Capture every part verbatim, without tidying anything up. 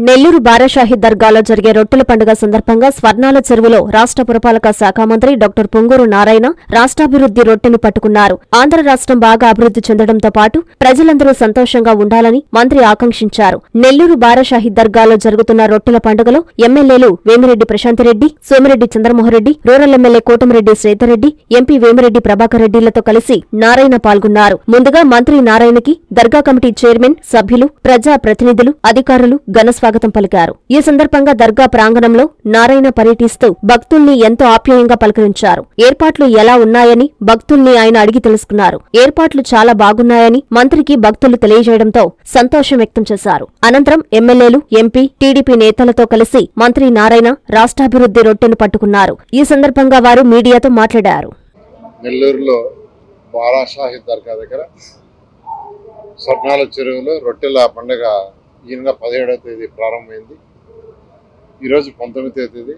నెల్లూరు బారాషాహి దర్గాలో జరిగే రొట్టెల పండుగ సందర్భంగా స్వర్ణాల చెరువులో రాష్ట్ర పురపాలక శాఖ మంత్రి డాక్టర్ పొంగూరు నారాయణ రాష్ట్రాభివృద్ధి రొట్టెను పట్టుకున్నారు. ఆంధ్ర రాష్ట్రం బాగా అభివృద్ధి చెందడంతో పాటు ప్రజలందరూ సంతోషంగా ఉండాలని మంత్రి ఆకాంక్షించారు. నెల్లూరు బారాషాహి దర్గాలో జరుగుతున్న రొట్టెల పండుగలో ఎమ్మెల్యేలు Vemireddy Prashanthi Reddy, Somireddy Chandramohan Reddy, rural MLA Kotamreddy Sridhar Reddy, MP Vemireddy Prabhakar రెడ్డిలతో కలిసి నారాయణ పాల్గొన్నారు. ముందుగా మంత్రి నారాయణకి దర్గా కమిటీ చైర్మన్, సభ్యులు, ప్రజా ప్రతినిధులు, అధికారులు ఘన స్వాగతం పలికారు. ఈ సందర్భంగా దర్గా ప్రాంగణంలో నారాయణ పర్యటిస్తూ భక్తుల్ని ఎంతో ఆప్యాయంగా పలకరించారు. ఏర్పాట్లు ఎలా ఉన్నాయని భక్తుల్ని ఆయన అడిగి తెలుసుకున్నారు. ఏర్పాట్లు చాలా బాగున్నాయని మంత్రికి భక్తులు తెలియజేయడంతో సంతోషం వ్యక్తం చేశారు. అనంతరం ఎమ్మెల్యేలు, ఎంపీ, టీడీపీ నేతలతో కలిసి మంత్రి నారాయణ రాష్ట్రాభివృద్ధి రొట్టెను పట్టుకున్నారు. ఈ సందర్భంగా వారు మీడియాతో మాట్లాడారు. నెల్లూరులో బారాషాహి దర్గా దగ్గర స్వర్ణాల చెరువులో రొట్టెల పండుగ ఈ నెల పదిహేడవ తేదీ ప్రారంభమైంది. ఈరోజు పంతొమ్మిదవ తేదీ.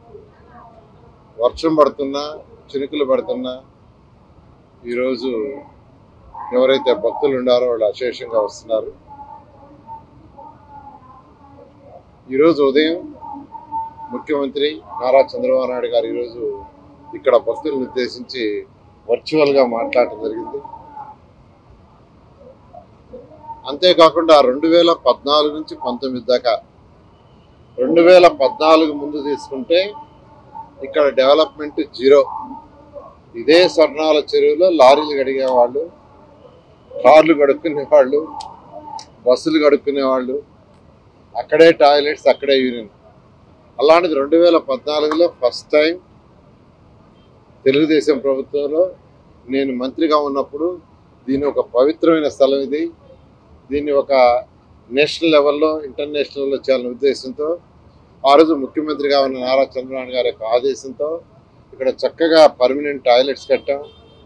వర్షం పడుతున్నా, చినుకులు పడుతున్నా ఈరోజు ఎవరైతే భక్తులు ఉన్నారో వాళ్ళు అశేషంగా వస్తున్నారు. ఈరోజు ఉదయం ముఖ్యమంత్రి నారా చంద్రబాబు నాయుడు గారు ఈరోజు ఇక్కడ భక్తులను ఉద్దేశించి వర్చువల్గా మాట్లాడటం జరిగింది. అంతేకాకుండా రెండు వేల పద్నాలుగు నుంచి పంతొమ్మిది దాకా రెండు వేల పద్నాలుగు ముందు తీసుకుంటే ఇక్కడ డెవలప్మెంట్ జీరో. ఇదే స్వర్ణాల చెరువులో లారీలు కడిగేవాళ్ళు, కార్లు కడుక్కునేవాళ్ళు, బస్సులు కడుక్కునేవాళ్ళు, అక్కడే టాయిలెట్స్, అక్కడే యూరిన్. అలాంటిది రెండు వేల పద్నాలుగులో ఫస్ట్ టైం తెలుగుదేశం ప్రభుత్వంలో నేను మంత్రిగా ఉన్నప్పుడు దీని ఒక పవిత్రమైన స్థలం ఇది, దీన్ని ఒక నేషనల్ లెవెల్లో, ఇంటర్నేషనల్ లెవెల్లో చేయాలనే ఉద్దేశంతో ఆ రోజు ముఖ్యమంత్రిగా ఉన్న నారా చంద్రబాబు గారి యొక్క ఆదేశంతో ఇక్కడ చక్కగా పర్మనెంట్ టాయిలెట్స్ కట్టాం,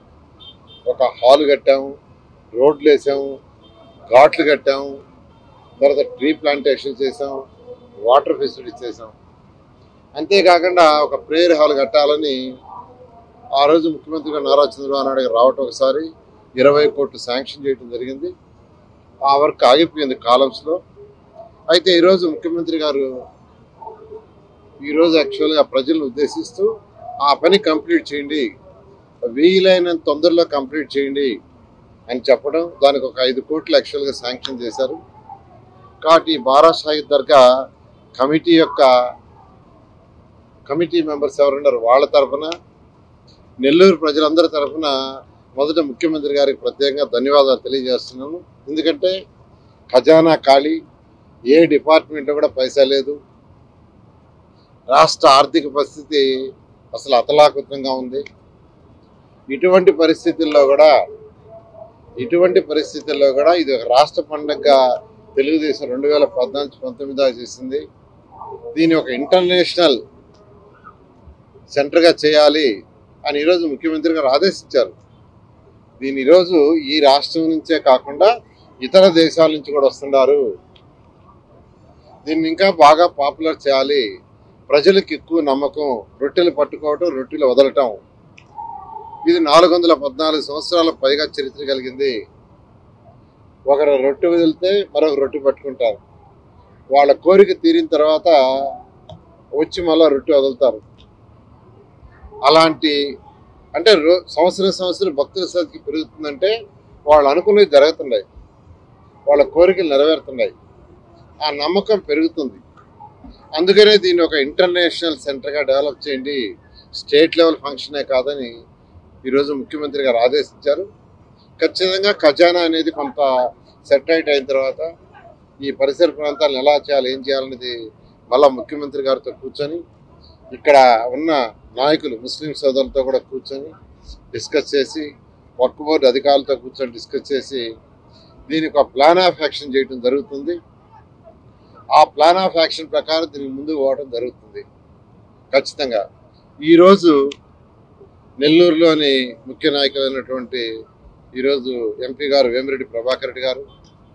ఒక హాల్ కట్టాము, రోడ్లు వేసాము, ఘాట్లు కట్టాము, తర్వాత ట్రీ ప్లాంటేషన్ చేసాం, వాటర్ ఫెసిలిటీస్ చేసాం. అంతేకాకుండా ఒక ప్రేయర్ హాల్ కట్టాలని ఆ రోజు ముఖ్యమంత్రిగా నారా చంద్రబాబు నాయుడు గారు రావటం ఒకసారి ఇరవై కోట్లు శాంక్షన్ చేయడం జరిగింది. ఆ వర్క్ ఆగిపోయింది కాలమ్స్లో. అయితే ఈరోజు ముఖ్యమంత్రి గారు ఈరోజు యాక్చువల్గా ప్రజలను ఉద్దేశిస్తూ ఆ పని కంప్లీట్ చేయండి, వీలైనంత తొందరలో కంప్లీట్ చేయండి అని చెప్పడం, దానికి ఒక ఐదు కోట్లు యాక్చువల్గా శాంక్షన్ చేశారు. కాబట్టి బారాషాహి దర్గా కమిటీ యొక్క కమిటీ మెంబర్స్ ఎవరున్నారు వాళ్ళ తరఫున, నెల్లూరు ప్రజలందరి తరఫున మొదట ముఖ్యమంత్రి గారికి ప్రత్యేకంగా ధన్యవాదాలు తెలియజేస్తున్నాను. ఎందుకంటే ఖజానా ఖాళీ, ఏ డిపార్ట్మెంట్లో కూడా పైసా లేదు, రాష్ట్ర ఆర్థిక పరిస్థితి అసలు అతలాకుతంగా ఉంది. ఇటువంటి పరిస్థితుల్లో కూడా ఇటువంటి పరిస్థితుల్లో కూడా ఇది ఒక రాష్ట్ర పండుగగా తెలుగుదేశం రెండు వేల పద్నాలుగు పంతొమ్మిది దాకా చేసింది. దీన్ని ఒక ఇంటర్నేషనల్ సెంటర్గా చేయాలి అని ఈరోజు ముఖ్యమంత్రి గారు ఆదేశించారు. దీని ఈరోజు ఈ రాష్ట్రం నుంచే కాకుండా ఇతర దేశాల నుంచి కూడా వస్తున్నారు. దీన్ని ఇంకా బాగా పాపులర్ చేయాలి, ప్రజలకు ఎక్కువ నమ్మకం, రొట్టెలు పట్టుకోవటం, రొట్టెలు వదలటం. ఇది నాలుగు వందల పద్నాలుగు సంవత్సరాల పైగా చరిత్ర కలిగింది. ఒకరు రొట్టె వదిలితే మరొక రొట్టె పట్టుకుంటారు. వాళ్ళ కోరిక తీరిన తర్వాత వచ్చి మళ్ళీ రొట్టె వదులుతారు. అలాంటి అంటే సంవత్సరం సంవత్సరం భక్తుల సంఖ్య పెరుగుతుందంటే వాళ్ళు అనుకునేవి జరుగుతున్నాయి, వాళ్ళ కోరికలు నెరవేరుతున్నాయి, ఆ నమ్మకం పెరుగుతుంది. అందుకనే దీన్ని ఒక ఇంటర్నేషనల్ సెంటర్గా డెవలప్ చేయండి, స్టేట్ లెవెల్ ఫంక్షనే కాదని ఈరోజు ముఖ్యమంత్రి గారు ఆదేశించారు. ఖచ్చితంగా ఖజానా అనేది కొంత సెటరైట్ అయిన తర్వాత ఈ పరిసర ప్రాంతాలను ఎలా చేయాలి, ఏం చేయాలనేది మళ్ళా ముఖ్యమంత్రి గారితో కూర్చొని ఇక్కడ ఉన్న నాయకులు ముస్లిం సోదరులతో కూడా కూర్చొని డిస్కస్ చేసి, వర్క్ బోర్డు అధికారులతో కూర్చొని డిస్కస్ చేసి దీనికి ఒక ప్లాన్ ఆఫ్ యాక్షన్ చేయడం జరుగుతుంది. ఆ ప్లాన్ ఆఫ్ యాక్షన్ ప్రకారం దీనికి ముందుకు పోవడం జరుగుతుంది. ఖచ్చితంగా ఈరోజు నెల్లూరులోని ముఖ్య నాయకులైనటువంటి ఈరోజు ఎంపీ గారు వేమిరెడ్డి ప్రభాకర్ రెడ్డి గారు,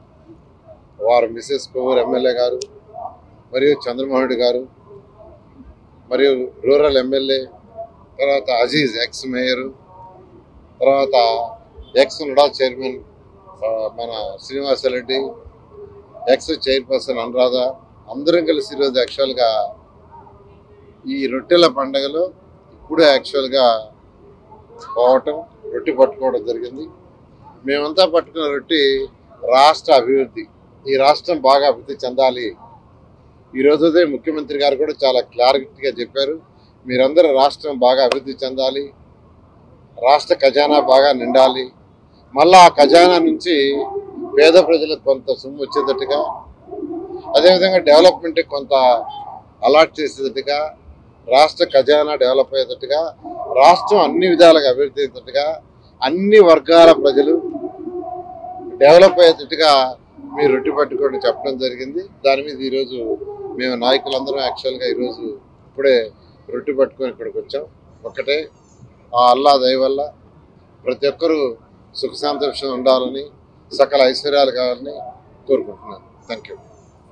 వారు మిసెస్ కొవ్వూరు ఎమ్మెల్యే గారు, మరియు చంద్రమోహన్ రెడ్డి గారు, మరియు రూరల్ ఎమ్మెల్యే, తర్వాత అజీజ్ ఎక్స్ మేయరు, తర్వాత ఎక్స్ నుడా చైర్మన్ మన శ్రీనివాసరెడ్డి, ఎక్స్ చైర్పర్సన్ అనురాధ, అందరం కలిసి ఈరోజు యాక్చువల్గా ఈ రొట్టెల పండుగలో ఇప్పుడు యాక్చువల్గా పోవటం రొట్టె పట్టుకోవడం జరిగింది. మేమంతా పట్టుకున్న రొట్టె రాష్ట్ర అభివృద్ధి, ఈ రాష్ట్రం బాగా అభివృద్ధి చెందాలి. ఈరోజు ముఖ్యమంత్రి గారు కూడా చాలా క్లారిటీగా చెప్పారు, మీరందరూ రాష్ట్రం బాగా అభివృద్ధి చెందాలి, రాష్ట్ర ఖజానా బాగా నిండాలి, మళ్ళా ఆ ఖజానా నుంచి పేద ప్రజలకు కొంత సొమ్ము వచ్చేటట్టుగా, అదేవిధంగా డెవలప్మెంట్కి కొంత అలాట్ చేసేటట్టుగా, రాష్ట్ర ఖజానా డెవలప్ అయ్యేటట్టుగా, రాష్ట్రం అన్ని విధాలుగా అభివృద్ధి అయ్యేటట్టుగా, అన్ని వర్గాల ప్రజలు డెవలప్ అయ్యేటట్టుగా మీరు రొట్టె పట్టుకోండి చెప్పడం జరిగింది. దాని మీద ఈరోజు మేము నాయకులందరం యాక్చువల్గా ఈరోజు ఇప్పుడే రొట్టె పట్టుకొని ఇక్కడికి వచ్చాం. ఒక్కటే ఆ అల్లా దయ వల్ల ప్రతి ఒక్కరూ సుఖ సంతోషం ఉండాలని, సకల ఐశ్వర్యాలు కావాలని కోరుకుంటున్నాను. Thank you.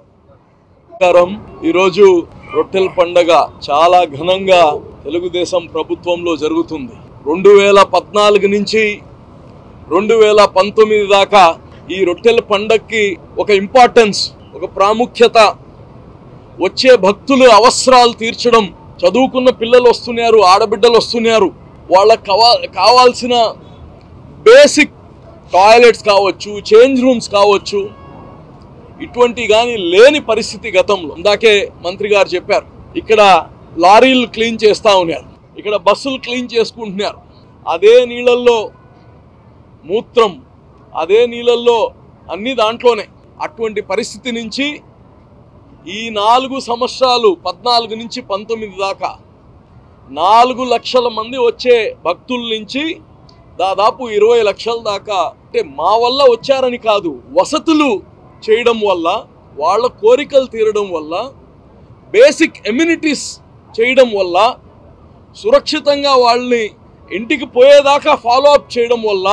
ఈరోజు రొట్టెల పండగ చాలా ఘనంగా తెలుగుదేశం ప్రభుత్వంలో జరుగుతుంది. రెండు వేల పద్నాలుగు నుంచి రెండు వేల పంతొమ్మిది దాకా ఈ రొట్టెల పండగకి ఒక ఇంపార్టెన్స్, ఒక ప్రాముఖ్యత, వచ్చే భక్తులు అవసరాలు తీర్చడం, చదువుకున్న పిల్లలు వస్తున్నారు, ఆడబిడ్డలు వస్తున్నారు, వాళ్ళకి కావా కావాల్సిన బేసిక్ టాయిలెట్స్ కావచ్చు, చేంజ్ రూమ్స్ కావచ్చు, ఇటువంటి కానీ లేని పరిస్థితి గతంలో. ఇందాకే మంత్రి గారు చెప్పారు, ఇక్కడ లారీలు క్లీన్ చేస్తూ ఉన్నారు, ఇక్కడ బస్సులు క్లీన్ చేసుకుంటున్నారు, అదే నీళ్ళల్లో మూత్రం, అదే నీళ్ళల్లో అన్ని దాంట్లోనే. అటువంటి పరిస్థితి నుంచి ఈ నాలుగు సంవత్సరాలు పద్నాలుగు నుంచి పంతొమ్మిది దాకా నాలుగు లక్షల మంది వచ్చే భక్తుల నుంచి దాదాపు ఇరవై లక్షల దాకా, అంటే మా వల్ల వచ్చారని కాదు, వసతులు చేయడం వల్ల, వాళ్ళ కోరికలు తీరడం వల్ల, బేసిక్ ఎమ్యూనిటీస్ చేయడం వల్ల, సురక్షితంగా వాళ్ళని ఇంటికి పోయేదాకా ఫాలో అప్ చేయడం వల్ల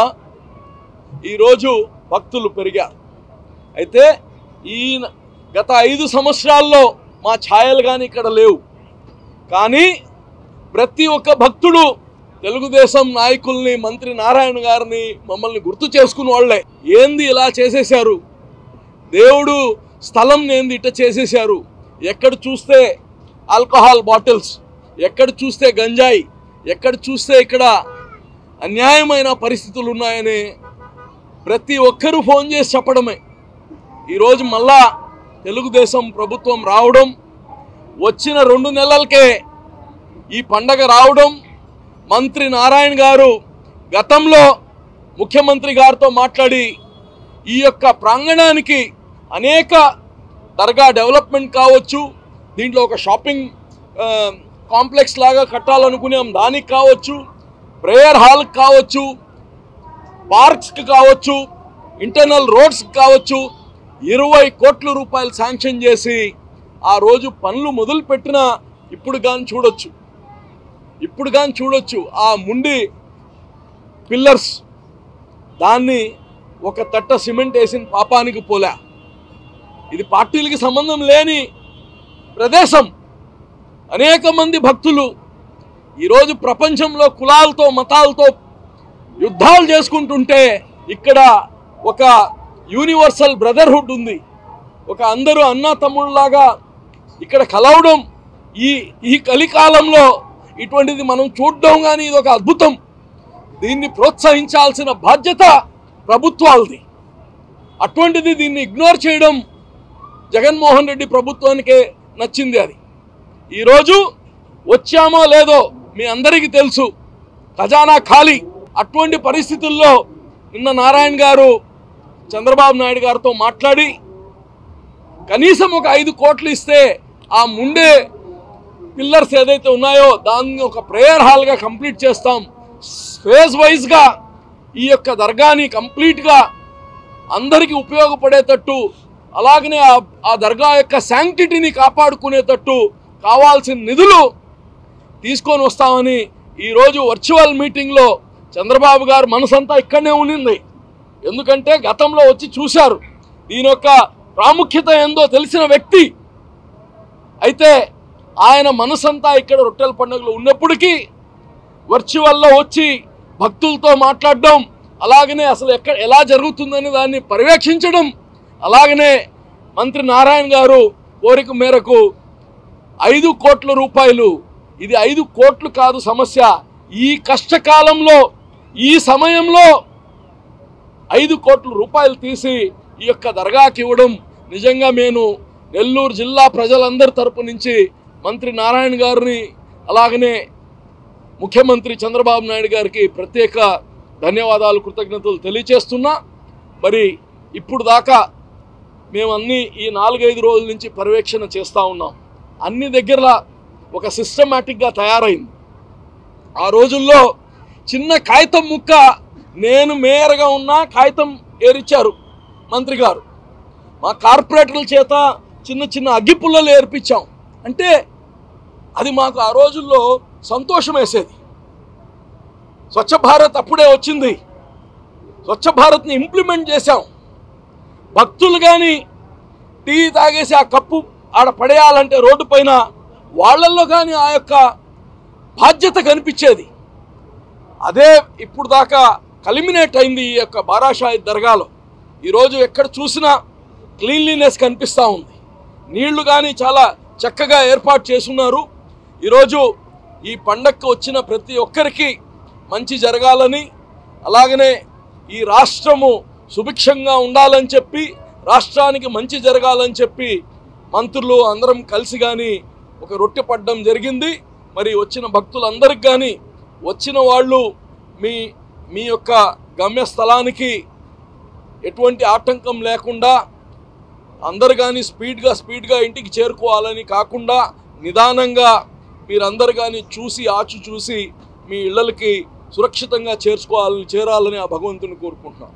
ఈరోజు భక్తులు పెరిగారు. అయితే ఈ గత ఐదు సంవత్సరాల్లో మా ఛాయలు కానీ ఇక్కడ లేవు, కానీ ప్రతి ఒక్క భక్తుడు తెలుగుదేశం నాయకుల్ని, మంత్రి నారాయణ గారిని, మమ్మల్ని గుర్తు చేసుకున్న వాళ్ళే. ఏంది ఇలా చేసేశారు, దేవుడు స్థలం ఏంది ఇట్ట చేసేశారు, ఎక్కడ చూస్తే ఆల్కహాల్ బాటిల్స్, ఎక్కడ చూస్తే గంజాయి, ఎక్కడ చూస్తే ఇక్కడ అన్యాయమైన పరిస్థితులు ఉన్నాయని ప్రతి ఒక్కరూ ఫోన్ చేసి చెప్పడమే. ఈరోజు మళ్ళా తెలుగుదేశం ప్రభుత్వం రావడం, వచ్చిన రెండు నెలలకే ఈ పండగ రావడం, మంత్రి నారాయణ గారు గతంలో ముఖ్యమంత్రి గారితో మాట్లాడి ఈ యొక్క ప్రాంగణానికి అనేక దర్గా డెవలప్మెంట్ కావచ్చు, దీంట్లో ఒక షాపింగ్ కాంప్లెక్స్ లాగా కట్టాలనుకున్నాం, దానికి కావచ్చు, ప్రేయర్ హాల్కి కావచ్చు, పార్క్స్కి కావచ్చు, ఇంటర్నల్ రోడ్స్కి కావచ్చు, ఇరవై కోట్ల రూపాయలు శాంక్షన్ చేసి ఆ రోజు పనులు మొదలుపెట్టిన ఇప్పుడు కానీ చూడొచ్చు ఇప్పుడు కానీ చూడొచ్చు ఆ ముండి పిల్లర్స్, దాన్ని ఒక తట్ట సిమెంట్ వేసిన పాపానికి పోలే. ఇది పార్టీలకి సంబంధం లేని ప్రదేశం. అనేక మంది భక్తులు ఈరోజు ప్రపంచంలో కులాలతో, మతాలతో యుద్ధాలు చేసుకుంటుంటే ఇక్కడ ఒక యూనివర్సల్ బ్రదర్హుడ్ ఉంది, ఒక అందరూ అన్నా తమ్ముళ్ళలాగా ఇక్కడ కలవడం. ఈ ఈ కలికాలంలో ఇటువంటిది మనం చూడడం కానీ ఇది ఒక అద్భుతం. దీన్ని ప్రోత్సహించాల్సిన బాధ్యత ప్రభుత్వాలది. అటువంటిది దీన్ని ఇగ్నోర్ చేయడం జగన్మోహన్ రెడ్డి ప్రభుత్వానికే నచ్చింది. అది ఈరోజు వచ్చామో లేదో మీ అందరికీ తెలుసు, ఖజానా ఖాళీ. అటువంటి పరిస్థితుల్లో నిన్న నారాయణ గారు చంద్రబాబు నాయుడు గారితో మాట్లాడి కనీసం ఒక ఐదు కోట్లు ఇస్తే ఆ ముండే పిల్లర్స్ ఏదైతే ఉన్నాయో దాన్ని ఒక ప్రేయర్ హాల్గా కంప్లీట్ చేస్తాం, ఫేజ్ వైజ్గా ఈ యొక్క దర్గాని కంప్లీట్గా అందరికీ ఉపయోగపడేటట్టు, అలాగనే ఆ దర్గా యొక్క శాంక్టిటీని కాపాడుకునేటట్టు కావాల్సిన నిధులు తీసుకొని వస్తామని ఈరోజు వర్చువల్ మీటింగ్లో చంద్రబాబు గారు మనసంతా ఇక్కడనే ఉండింది. ఎందుకంటే గతంలో వచ్చి చూశారు, దీని యొక్క ప్రాముఖ్యత ఏందో తెలిసిన వ్యక్తి. అయితే ఆయన మనసంతా ఇక్కడ రొట్టెల పండుగలో ఉన్నప్పటికీ వర్చువల్లో వచ్చి భక్తులతో మాట్లాడడం, అలాగనే అసలు ఎక్కడ ఎలా జరుగుతుందని దాన్ని పర్యవేక్షించడం, అలాగనే మంత్రి నారాయణ గారు కోరిక మేరకు ఐదు కోట్ల రూపాయలు, ఇది ఐదు కోట్లు కాదు సమస్య, ఈ కష్టకాలంలో ఈ సమయంలో ఐదు కోట్ల రూపాయలు తీసి ఈ యొక్క దర్గాకి ఇవ్వడం నిజంగా నేను నెల్లూరు జిల్లా ప్రజలందరి తరపు నుంచి మంత్రి నారాయణ గారిని అలాగనే ముఖ్యమంత్రి చంద్రబాబు నాయుడు గారికి ప్రత్యేక ధన్యవాదాలు కృతజ్ఞతలు తెలియజేస్తున్నా. మరి ఇప్పుడు దాకా మేము అన్ని ఈ నాలుగైదు రోజుల నుంచి పర్యవేక్షణ చేస్తూ ఉన్నాం. అన్ని దగ్గర ఒక సిస్టమేటిక్గా తయారైంది. ఆ రోజుల్లో చిన్న కాగితం ముక్క, నేను మేయర్గా ఉన్నా కాగితం ఏరిచ్చారు మంత్రి గారు, మా కార్పొరేటర్ల చేత చిన్న చిన్న అగ్గిపుల్లలు ఏర్పించాం. అంటే అది మాకు ఆ రోజుల్లో సంతోషం వేసేది. స్వచ్ఛ భారత్ అప్పుడే వచ్చింది, స్వచ్ఛ భారత్ని ఇంప్లిమెంట్ చేశాం. భక్తులు కానీ టీ తాగేసి ఆ కప్పు ఆడ పడేయాలంటే రోడ్డు పైన వాళ్ళల్లో కానీ ఆ యొక్క బాధ్యత కనిపించేది. అదే ఇప్పుడు దాకా కల్మినేట్ అయింది ఈ యొక్క బారాషాయి దర్గాలో. ఈరోజు ఎక్కడ చూసినా క్లీన్లీనెస్ కనిపిస్తూ ఉంది. నీళ్లు కానీ చాలా చక్కగా ఏర్పాటు చేసున్నారు. ఈరోజు ఈ పండగకు వచ్చిన ప్రతి ఒక్కరికి మంచి జరగాలని, అలాగనే ఈ రాష్ట్రము సుభిక్షంగా ఉండాలని చెప్పి, రాష్ట్రానికి మంచి జరగాలని చెప్పి మంత్రులు అందరం కలిసి కానీ ఒక రొట్టె పడ్డం జరిగింది. మరి వచ్చిన భక్తులందరికి కానీ వచ్చిన వాళ్ళు మీ మీ యొక్క గమ్యస్థలానికి ఎటువంటి ఆటంకం లేకుండా అందరు కానీ స్పీడ్గా స్పీడ్గా ఇంటికి చేరుకోవాలని కాకుండా నిదానంగా మీరందరు కానీ చూసి ఆచు చూసి మీ ఇళ్ళకి సురక్షితంగా చేర్చుకోవాలని చేరాలని ఆ భగవంతుని కోరుకుంటున్నాను.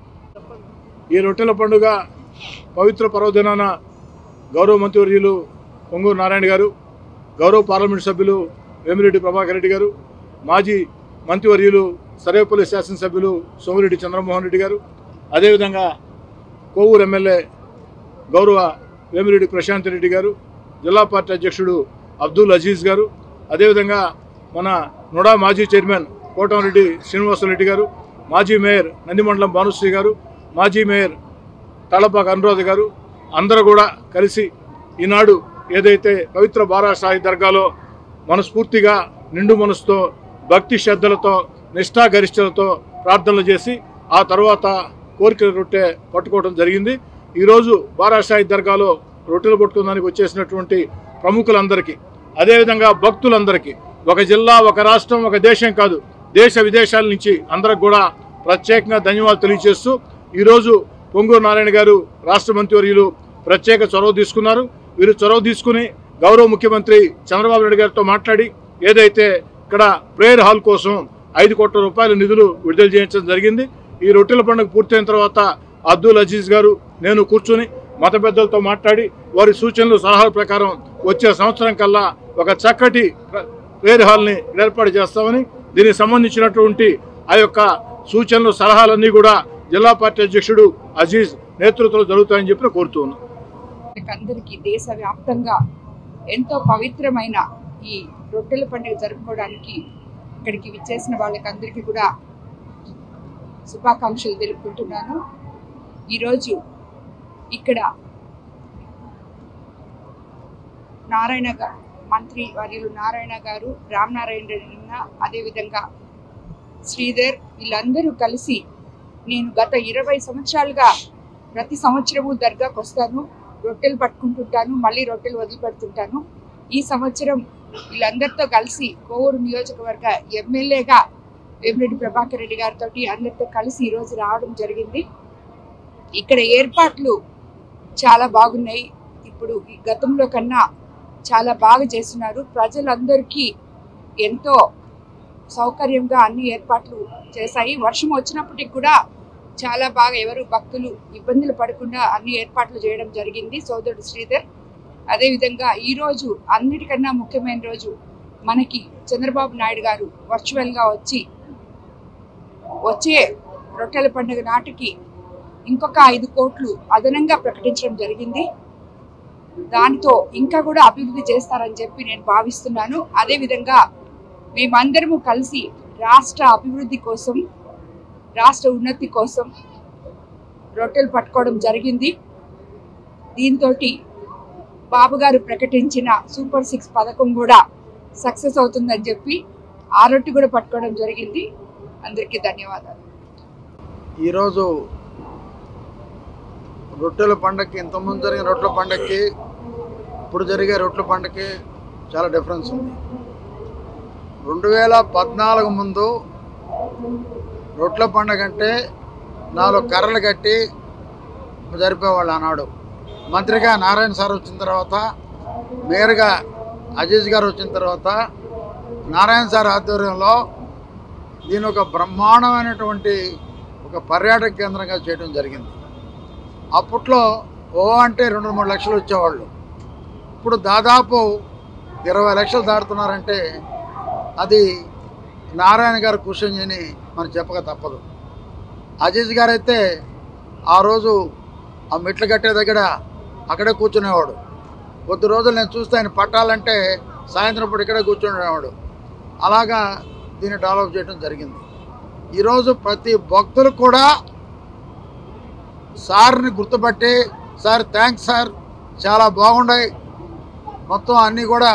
ఈ రొట్టెల పండుగ పవిత్ర పర్వదినాన గౌరవ మంత్రివర్యులు పొంగూరు నారాయణ గారు, గౌరవ పార్లమెంటు సభ్యులు వేమిరెడ్డి ప్రభాకర్ రెడ్డి గారు, మాజీ మంత్రివర్యులు సర్వేపల్లి శాసనసభ్యులు సోమిరెడ్డి చంద్రమోహన్ రెడ్డి గారు, అదేవిధంగా కోవూరు ఎమ్మెల్యే గౌరవ వేమిరెడ్డి ప్రశాంత్ రెడ్డి గారు, జిల్లా పార్టీ అధ్యక్షుడు అబ్దుల్ అజీజ్ గారు, అదేవిధంగా మన నుడా మాజీ చైర్మన్ కోటంరెడ్డి శ్రీనివాసరెడ్డి గారు, మాజీ మేయర్ నందిమండలం భానుశ్రీ గారు, మాజీ మేయర్ తాళపాక అనురాధ గారు, అందరూ కూడా కలిసి ఈనాడు ఏదైతే పవిత్ర బారాషాయి దర్గాలో మనస్ఫూర్తిగా నిండు మనసుతో భక్తి శ్రద్ధలతో నిష్ఠాగరిష్టలతో ప్రార్థనలు చేసి ఆ తర్వాత కోరికల రొట్టె పట్టుకోవడం జరిగింది. ఈరోజు బారాషాయి దర్గాలో రొట్టెలు పట్టుకోవడానికి వచ్చేసినటువంటి ప్రముఖులందరికీ, అదేవిధంగా భక్తులందరికీ, ఒక జిల్లా ఒక రాష్ట్రం ఒక దేశం కాదు దేశ విదేశాల నుంచి అందరికి కూడా ప్రత్యేకంగా ధన్యవాదాలు తెలియజేస్తూ, ఈరోజు పొంగూరు నారాయణ గారు రాష్ట్ర మంత్రివర్యులు ప్రత్యేక చొరవ తీసుకున్నారు. వీరు చొరవ తీసుకుని గౌరవ ముఖ్యమంత్రి చంద్రబాబు నాయుడు గారితో మాట్లాడి ఏదైతే ఇక్కడ ప్రేయర్ హాల్ కోసం ఐదు కోట్ల రూపాయల నిధులు విడుదల చేయించడం జరిగింది. ఈ రొట్టెల పండుగ పూర్తయిన తర్వాత అబ్దుల్ అజీజ్ గారు నేను కూర్చుని మత పెద్దలతో మాట్లాడి వారి సూచనలు సలహాల ప్రకారం వచ్చే సంవత్సరం కల్లా ఒక చక్కటి ప్రేయర్ హాల్ని ఏర్పాటు చేస్తామని, దీనికి సంబంధించినటువంటి ఆ యొక్క సూచనలు సలహాలన్నీ కూడా జిల్లా పార్టీ అధ్యక్షుడు అజీజ్ నేతృత్వంలో జరుగుతాయని చెప్పి కోరుతున్నాను. అందరికీ దేశవ్యాప్తంగా ఎంతో పవిత్రమైన ఈ రొట్టెల పండుగ జరుపుకోవడానికి ఇక్కడికి విచ్చేసిన వాళ్ళకందరికీ కూడా శుభాకాంక్షలు తెలుపుకుంటున్నాను. ఈరోజు ఇక్కడ నారాయణ గారు మంత్రి వర్యులు నారాయణ గారు, రామనారాయణ రెడ్డి, అదేవిధంగా శ్రీధర్ వీళ్ళందరూ కలిసి నేను గత ఇరవై సంవత్సరాలుగా ప్రతి సంవత్సరము దర్గాకు వస్తాను, రొట్టెలు పట్టుకుంటుంటాను, మళ్ళీ రొట్టెలు వదిలిపెడుతుంటాను. ఈ సంవత్సరం వీళ్ళందరితో కలిసి కోవూరు నియోజకవర్గ ఎమ్మెల్యేగా వేమిరెడ్డి ప్రభాకర్ రెడ్డి గారితో అందరితో కలిసి ఈరోజు రావడం జరిగింది. ఇక్కడ ఏర్పాట్లు చాలా బాగున్నాయి. ఇప్పుడు ఈ గతంలో కన్నా చాలా బాగా చేస్తున్నారు. ప్రజలందరికీ ఎంతో సౌకర్యంగా అన్ని ఏర్పాట్లు చేశాయి. వర్షం వచ్చినప్పటికి కూడా చాలా బాగా ఎవరు భక్తులు ఇబ్బందులు పడకుండా అన్ని ఏర్పాట్లు చేయడం జరిగింది సోదరుడు శ్రీధర్. అదేవిధంగా ఈరోజు అన్నిటికన్నా ముఖ్యమైన రోజు మనకి చంద్రబాబు నాయుడు గారు వర్చువల్గా వచ్చి వచ్చే రొట్టెల పండుగ నాటికి ఇంకొక ఐదు కోట్లు అదనంగా ప్రకటించడం జరిగింది. దానితో ఇంకా కూడా అభివృద్ధి చేస్తారని చెప్పి నేను భావిస్తున్నాను. అదేవిధంగా మేమందరము కలిసి రాష్ట్ర అభివృద్ధి కోసం, రాష్ట్ర ఉన్నతి కోసం రొట్టెలు పట్టుకోవడం జరిగింది. దీంతో బాబు గారు ప్రకటించిన సూపర్ సిక్స్ పథకం కూడా సక్సెస్ అవుతుందని చెప్పి ఆ రొట్టె కూడా పట్టుకోవడం జరిగింది. అందరికీ ధన్యవాదాలు. ఈరోజు రొట్టెల పండగకి, ఇంతకుముందు జరిగిన రొట్టెల పండగకి ఇప్పుడు జరిగే రొట్టెల పండగకి చాలా డిఫరెన్స్ ఉంది. రెండు వేల పద్నాలుగు ముందు రొట్టెల పండగ అంటే నాలుగు కర్రలు కట్టి జరిపేవాళ్ళు. ఆనాడు మంత్రిగా నారాయణ సార్ వచ్చిన తర్వాత, మేయర్గా అజీజ్ గారు వచ్చిన తర్వాత నారాయణ సార్ ఆధ్వర్యంలో దీని ఒక బ్రహ్మాండమైనటువంటి ఒక పర్యాటక కేంద్రంగా చేయడం జరిగింది. అప్పట్లో ఓ అంటే రెండు మూడు లక్షలు వచ్చేవాళ్ళు, ఇప్పుడు దాదాపు ఇరవై లక్షలు దాటుతున్నారంటే అది నారాయణ గారు కృషి అని మనం చెప్పక తప్పదు. అజీజ్ గారు అయితే ఆ రోజు ఆ మెట్లు కట్టే దగ్గర అక్కడే కూర్చునేవాడు. కొద్ది రోజులు నేను చూస్తే ఆయన పట్టాలంటే సాయంత్రం పూట ఇక్కడే కూర్చునేవాడు. అలాగా దీన్ని డెవలప్ చేయడం జరిగింది. ఈరోజు ప్రతి భక్తులు కూడా సార్ని గుర్తుపట్టి, సార్ థ్యాంక్స్ సార్, చాలా బాగున్నాయి, మొత్తం అన్నీ కూడా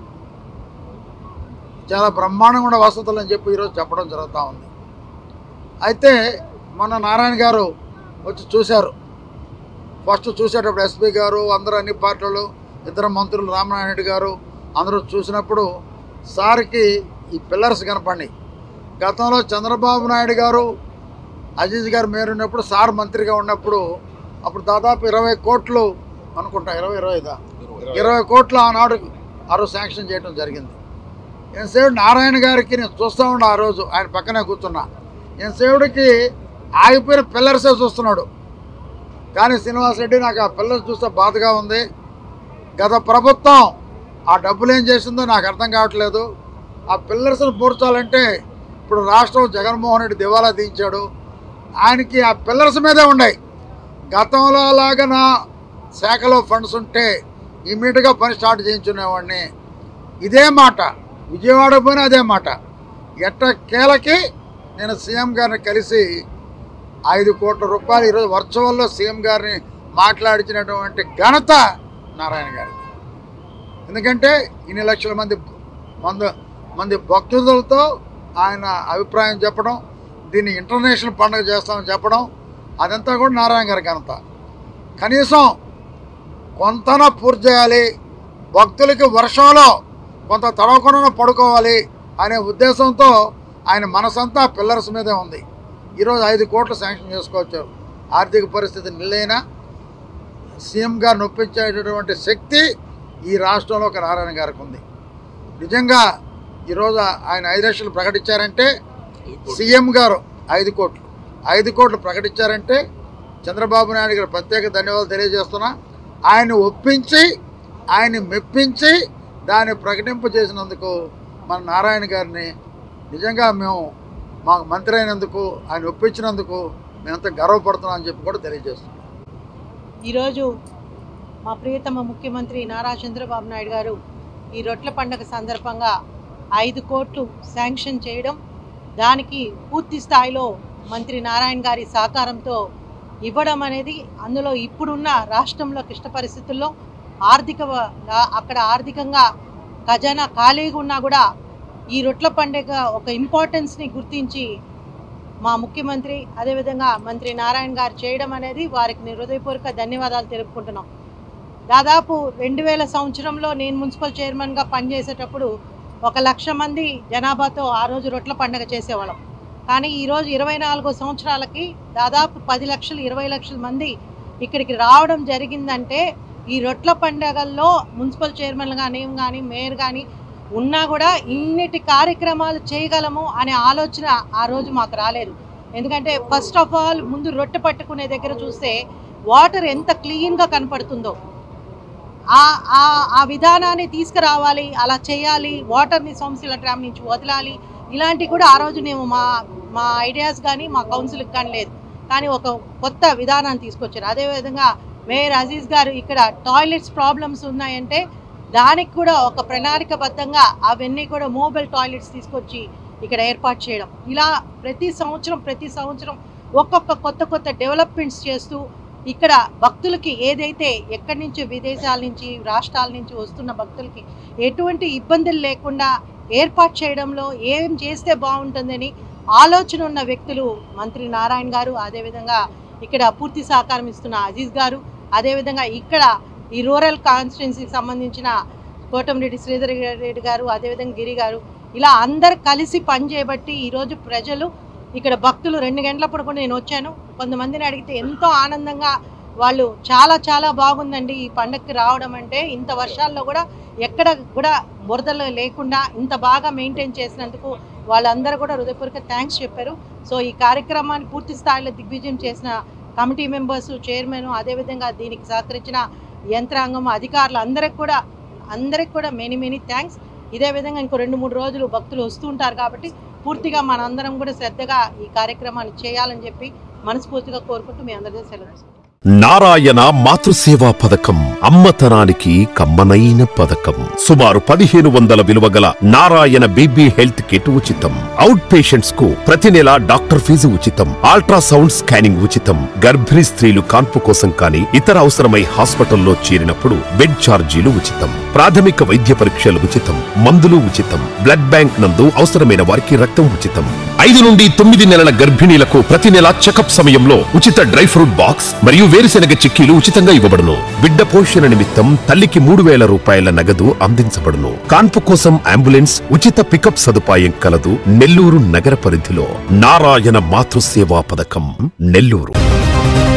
చాలా బ్రహ్మాండంగా కూడా వసతులు అని చెప్పి ఈరోజు చెప్పడం జరుగుతూ ఉంది. అయితే మొన్న నారాయణ గారు వచ్చి చూశారు. ఫస్ట్ చూసేటప్పుడు ఎస్పీ గారు, అందరూ అన్ని పార్టీలు, ఇద్దరు మంత్రులు, రామనారాయణ రెడ్డి గారు అందరూ చూసినప్పుడు సార్కి ఈ పిల్లర్స్ కనపడినాయి. గతంలో చంద్రబాబు నాయుడు గారు, అజీజ్ గారు మేయర్ ఉన్నప్పుడు, సార్ మంత్రిగా ఉన్నప్పుడు అప్పుడు దాదాపు ఇరవై కోట్లు అనుకుంటా, ఇరవై ఇరవై ఐదా ఇరవై కోట్లు ఆనాడు ఆ రోజు శాంక్షన్ చేయడం జరిగింది. ఎంతసేపు నారాయణ గారికి నేను చూస్తూ ఉండే, ఆ రోజు ఆయన పక్కనే కూర్చున్నా, ఎంతసేపుడికి ఆగిపోయిన పిల్లర్సే చూస్తున్నాడు. కానీ శ్రీనివాసరెడ్డి, నాకు ఆ పిల్లర్స్ చూస్తే బాధగా ఉంది. గత ప్రభుత్వం ఆ డబ్బులు ఏం చేసిందో నాకు అర్థం కావట్లేదు. ఆ పిల్లర్స్ని పూడ్చాలంటే ఇప్పుడు రాష్ట్రం జగన్మోహన్ రెడ్డి దివాలా దించాడు. ఆయనకి ఆ పిల్లర్స్ మీదే ఉన్నాయి. గతంలో అలాగా నా శాఖలో ఫండ్స్ ఉంటే ఇమీడియట్గా పని స్టార్ట్ చేయించుకునేవాడిని. ఇదే మాట విజయవాడ పోయినా అదే మాట. ఎట్టకేలకి నేను సీఎం గారిని కలిసి ఐదు కోట్ల రూపాయలు ఈరోజు వర్చువల్లో సీఎం గారిని మాట్లాడించినటువంటి ఘనత నారాయణ గారి. ఎందుకంటే ఇన్ని లక్షల మంది మంది మంది భక్తులతో ఆయన అభిప్రాయం చెప్పడం, దీన్ని ఇంటర్నేషనల్ పండుగ చేస్తామని చెప్పడం, అదంతా కూడా నారాయణ గారి ఘనత. కనీసం కొంతన పూర్తి చేయాలి, భక్తులకి వర్షంలో కొంత తడవకుండా పడుకోవాలి అనే ఉద్దేశంతో ఆయన మనసంతా పిల్లర్స్ మీదే ఉంది. ఈరోజు ఐదు కోట్లు శాంక్షన్ చేసుకోవచ్చు. ఆర్థిక పరిస్థితి నిలైనా సీఎం గారిని ఒప్పించేటటువంటి శక్తి ఈ రాష్ట్రంలో ఒక నారాయణ గారికి ఉంది. నిజంగా ఈరోజు ఆయన ఐదు లక్షలు ప్రకటించారంటే, సీఎం గారు ఐదు కోట్లు ఐదు కోట్లు ప్రకటించారంటే చంద్రబాబు నాయుడు గారు ప్రత్యేక ధన్యవాదాలు తెలియజేస్తున్నా. ఆయన్ని ఒప్పించి, ఆయన్ని మెప్పించి దాన్ని ప్రకటింప చేసినందుకు మన నారాయణ గారిని నిజంగా మేము మాకు మంత్రి అయినందుకు, ఆయన ఒప్పించినందుకు మేమంతా గర్వపడుతున్నాం అని చెప్పి కూడా తెలియజేస్తున్నాం. ఈరోజు మా ప్రియతమ ముఖ్యమంత్రి నారా చంద్రబాబు నాయుడు గారు ఈ రొట్టెల పండుగ సందర్భంగా ఐదు కోట్లు శాంక్షన్ చేయడం, దానికి పూర్తి స్థాయిలో మంత్రి నారాయణ గారి సహకారంతో ఇవ్వడం అనేది, అందులో ఇప్పుడున్న రాష్ట్రంలో క్లిష్ట పరిస్థితుల్లో ఆర్థిక అక్కడ ఆర్థికంగా ఖజానా ఖాళీగా ఉన్నా కూడా ఈ రొట్టెల పండుగ ఒక ఇంపార్టెన్స్ని గుర్తించి మా ముఖ్యమంత్రి అదేవిధంగా మంత్రి నారాయణ గారు చేయడం అనేది వారికి హృదయపూర్వక ధన్యవాదాలు తెలుపుకుంటున్నాం. దాదాపు రెండు వేల సంవత్సరంలో నేను మున్సిపల్ చైర్మన్గా పనిచేసేటప్పుడు ఒక లక్ష మంది జనాభాతో ఆ రోజు రొట్టెల పండుగ చేసేవాళ్ళం. కానీ ఈరోజు ఇరవై నాలుగో సంవత్సరాలకి దాదాపు పది లక్షలు ఇరవై లక్షల మంది ఇక్కడికి రావడం జరిగిందంటే, ఈ రొట్టెల పండుగల్లో మున్సిపల్ చైర్మన్ కానీ కానీ మేయర్ కానీ ఉన్నా కూడా ఇన్నిటి కార్యక్రమాలు చేయగలము అనే ఆలోచన ఆ రోజు మాకు రాలేదు. ఎందుకంటే ఫస్ట్ ఆఫ్ ఆల్ ముందు రొట్టె పట్టుకునే దగ్గర చూస్తే వాటర్ ఎంత క్లీన్గా కనపడుతుందో ఆ ఆ విధానాన్ని తీసుకురావాలి, అలా చేయాలి, వాటర్ని సోమశిల డ్యామ్ నుంచి వదలాలి, ఇలాంటివి కూడా ఆ రోజు మేము మా మా ఐడియాస్ కానీ మా కౌన్సిల్కి కానీ లేదు. కానీ ఒక కొత్త విధానాన్ని తీసుకొచ్చారు. అదేవిధంగా మేయర్ అజీజ్ గారు ఇక్కడ టాయిలెట్స్ ప్రాబ్లమ్స్ ఉన్నాయంటే దానికి కూడా ఒక ప్రణాళికబద్ధంగా అవన్నీ కూడా మొబైల్ టాయిలెట్స్ తీసుకొచ్చి ఇక్కడ ఏర్పాటు చేయడం, ఇలా ప్రతి సంవత్సరం ప్రతి సంవత్సరం ఒక్కొక్క కొత్త కొత్త డెవలప్మెంట్స్ చేస్తూ ఇక్కడ భక్తులకి ఏదైతే ఎక్కడి నుంచి విదేశాల నుంచి రాష్ట్రాల నుంచి వస్తున్న భక్తులకి ఎటువంటి ఇబ్బందులు లేకుండా ఏర్పాటు చేయడంలో ఏం చేస్తే బాగుంటుందని ఆలోచన ఉన్న వ్యక్తులు మంత్రి నారాయణ గారు, అదేవిధంగా ఇక్కడ పూర్తి సహకారం ఇస్తున్న అజీజ్ గారు, అదేవిధంగా ఇక్కడ ఈ రూరల్ కాన్స్టిట్యున్సీకి సంబంధించిన కోటమిరెడ్డి శ్రీధర్ రెడ్డి గారు, అదేవిధంగా గిరి గారు, ఇలా అందరు కలిసి పనిచేయబట్టి ఈరోజు ప్రజలు ఇక్కడ భక్తులు రెండు గంటలప్పుడు కూడా నేను వచ్చాను. కొంతమందిని అడిగితే ఎంతో ఆనందంగా వాళ్ళు చాలా చాలా బాగుందండి ఈ పండగకి రావడం అంటే, ఇంత వర్షాల్లో కూడా ఎక్కడ కూడా బురదలు లేకుండా ఇంత బాగా మెయింటైన్ చేసినందుకు వాళ్ళందరూ కూడా హృదయపూర్వక థ్యాంక్స్ చెప్పారు. సో ఈ కార్యక్రమాన్ని పూర్తి స్థాయిలో దిగ్విజయం చేసిన కమిటీ మెంబర్స్, చైర్మన్, అదేవిధంగా దీనికి సహకరించిన యంత్రాంగం, అధికారులు అందరికి కూడా అందరికి కూడా మెనీ మెనీ థ్యాంక్స్. ఇదే విధంగా ఇంకో రెండు మూడు రోజులు భక్తులు వస్తూ ఉంటారు కాబట్టి పూర్తిగా మనందరం కూడా శ్రద్ధగా ఈ కార్యక్రమాన్ని చేయాలని చెప్పి మనస్ఫూర్తిగా కోరుకుంటూ మీ అందరికీ సెలవు. నారాయణ మాతృసేవా పథకం అమ్మతనానికి కమ్మనైన పథకం. సుమారు పదిహేను వందల విలువ గల నారాయణ బేబీ హెల్త్ కిట్ ఉచితం. అవుట్ పేషెంట్స్ కు ప్రతి నెల డాక్టర్ ఫీజు ఉచితం. అల్ట్రాసౌండ్ స్కానింగ్ ఉచితం. గర్భిణీ స్త్రీలు కాన్పు కోసం కానీ ఇతర అవసరమై హాస్పిటల్లో చేరినప్పుడు బెడ్ ఛార్జీలు ఉచితం. ప్రాథమిక వైద్య పరీక్షలు ఉచితం. మందులు ఉచితం. బ్లడ్ బ్యాంక్ నందు అవసరమైన వారికి రక్తం ఉచితం. ఐదు నుండి తొమ్మిది నెలల గర్భిణీలకు ప్రతి నెల చెకప్ సమయంలో ఉచిత డ్రై ఫ్రూట్ బాక్స్ మరియు వేరుశెనగ చిక్కీలు ఉచితంగా ఇవ్వబడును. బిడ్డ పోషణ నిమిత్తం తల్లికి మూడు వేల రూపాయల నగదు అందించబడును. కాన్పు కోసం అంబులెన్స్ ఉచిత పికప్ సదుపాయం కలదు. నెల్లూరు నగర పరిధిలో నారాయణ మాతృసేవా పథకం, నెల్లూరు.